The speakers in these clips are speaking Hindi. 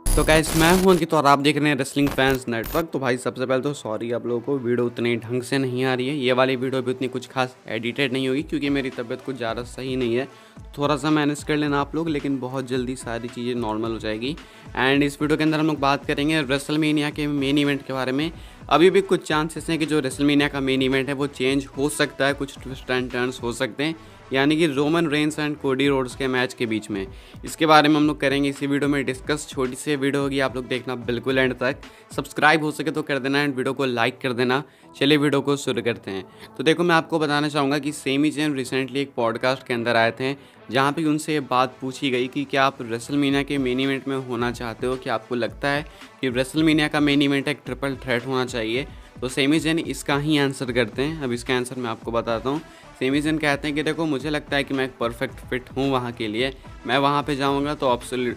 तो गाइस मैं हूं अंकित और आप देख रहे हैं रेसलिंग फैंस नेटवर्क। तो भाई सबसे पहले तो सॉरी आप लोगों को, वीडियो उतने ढंग से नहीं आ रही है। ये वाली वीडियो भी उतनी कुछ खास एडिटेड नहीं होगी क्योंकि मेरी तबीयत कुछ ज़्यादा सही नहीं है। थोड़ा सा मैनेज कर लेना आप लोग, लेकिन बहुत जल्दी सारी चीज़ें नॉर्मल हो जाएगी। एंड इस वीडियो के अंदर हम लोग बात करेंगे रेसलमेनिया के मेन इवेंट के बारे में। अभी भी कुछ चांसेस हैं कि जो रेसलमेनिया का मेन इवेंट है वो चेंज हो सकता है, कुछ ट्विस्ट एंड टर्न्स हो सकते हैं, यानी कि Roman Reigns and Cody Rhodes के मैच के बीच में। इसके बारे में हम लोग करेंगे इसी वीडियो में डिस्कस। छोटी सी वीडियो होगी, आप लोग देखना बिल्कुल एंड तक। सब्सक्राइब हो सके तो कर देना एंड वीडियो को लाइक कर देना। चलिए वीडियो को शुरू करते हैं। तो देखो, मैं आपको बताना चाहूँगा कि सेमी जैन रिसेंटली एक पॉडकास्ट के अंदर आए थे जहाँ पे उनसे ये बात पूछी गई कि क्या आप रेसलमेनिया के मेन इवेंट में होना चाहते हो, कि आपको लगता है कि रेसलमेनिया का मेन इवेंट एक ट्रिपल थ्रेट होना चाहिए। तो सेमी जैन इसका ही आंसर करते हैं। अब इसका आंसर मैं आपको बताता हूँ। सेमी जैन कहते हैं कि देखो, मुझे लगता है कि मैं एक परफेक्ट फिट हूँ वहाँ के लिए। मैं वहाँ पे जाऊँगा तो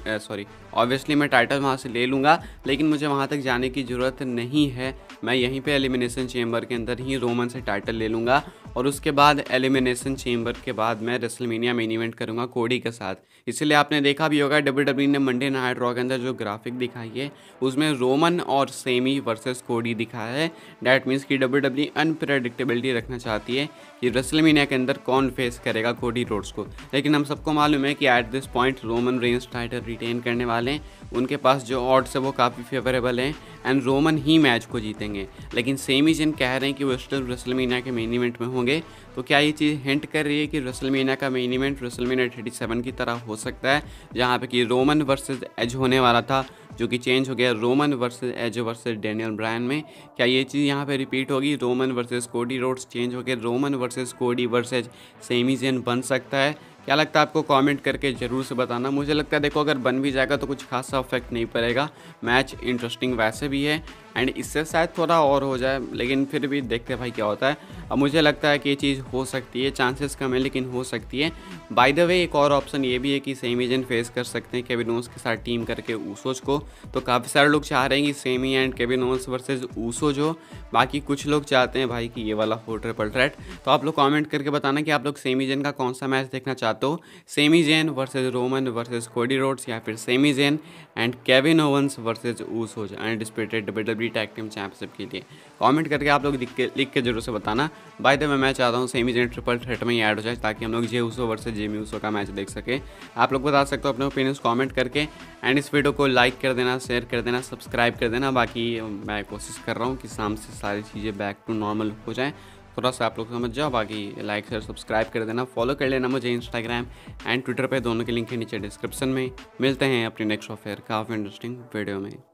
ऑब्वियसली मैं टाइटल वहाँ से ले लूँगा, लेकिन मुझे वहाँ तक जाने की ज़रूरत नहीं है। मैं यहीं पे एलिमिनेशन चेंबर के अंदर ही रोमन से टाइटल ले लूँगा और उसके बाद एलिमिनेशन चेंबर के बाद मैं रेसलमेनिया मेन इवेंट करूँगा कोडी के साथ। इसलिए आपने देखा भी होगा WWE ने मंडे नाइट रॉ के अंदर जो ग्राफिक दिखाई है उसमें रोमन और सेमी वर्सेस कोडी दिखाया है। डैट मीन्स कि WWE अनप्रेडिक्टेबिलिटी रखना चाहती है कि रेसलमेनिया के अंदर कौन फेस करेगा कोडी रोड्स को। लेकिन हम सबको मालूम है कि at this point Roman Reigns title retain करने वाले हैं। उनके पास जो ऑड्स है वो काफ़ी फेवरेबल हैं एंड रोमन ही मैच को जीतेंगे। लेकिन सेमी जैन कह रहे हैं कि वो स्टिल रेसलमेनिया के मेन इवेंट में होंगे। तो क्या ये चीज़ हिंट कर रही है कि रेसलमेनिया का मेन इवेंट रेसलमेनिया 37 की तरह हो सकता है, जहाँ पे कि रोमन वर्सेस एज होने वाला था, जो कि चेंज हो गया Roman versus Edge versus Daniel Bryan में। क्या ये चीज़ यहाँ पे रिपीट होगी? Roman versus Cody Rhodes change हो गया Roman versus Cody versus Sami Zayn बन सकता है? क्या लगता है आपको? कमेंट करके ज़रूर से बताना। मुझे लगता है देखो, अगर बन भी जाएगा तो कुछ खासा इफेक्ट नहीं पड़ेगा। मैच इंटरेस्टिंग वैसे भी है एंड इससे शायद थोड़ा और हो जाए, लेकिन फिर भी देखते हैं भाई क्या होता है। अब मुझे लगता है कि ये चीज़ हो सकती है, चांसेस कम है लेकिन हो सकती है। बाय द वे, एक और ऑप्शन ये भी है कि सेमी जैन फेस कर सकते हैं केविन ओवंस के साथ टीम करके ऊसोज को। तो काफ़ी सारे लोग चाह रहे हैं कि Sami and Kevin Owens versus Usos हो। बाकी कुछ लोग चाहते हैं भाई कि ये वाला हो ट्रिपल थ्रेट। तो आप लोग कमेंट करके बताना कि आप लोग सेमी जैन का कौन सा मैच देखना चाहते हो। Sami Zayn versus Roman versus Cody Rhodes, या फिर Sami Zayn and Kevin Owens versus Usos undisputed WWE tag team championship के लिए। कमेंट करके आप लोग लिख के जरूर से बताना। बाय द वे, मैं चाहता हूँ सेमी जैन ट्रिपल थ्रेट में ही ऐड हो जाए ताकि हम लोग Jey Uso versus Jimmy Uso का मैच देख सके। आप लोग बता सकते हो अपने ओपिनियंस कमेंट करके एंड इस वीडियो को लाइक कर देना, शेयर कर देना, सब्सक्राइब कर देना। बाकी मैं कोशिश कर रहा हूँ कि शाम से सारी चीज़ें बैक टू नॉर्मल हो जाएँ। थोड़ा सा आप लोग समझ जाओ। बाकी लाइक शेयर सब्सक्राइब कर देना, फॉलो कर लेना मुझे इंस्टाग्राम एंड ट्विटर पे, दोनों के लिंक है नीचे डिस्क्रिप्शन में। मिलते हैं अपनी नेक्स्ट ऑफेयर काफ़ी इंटरेस्टिंग वीडियो में।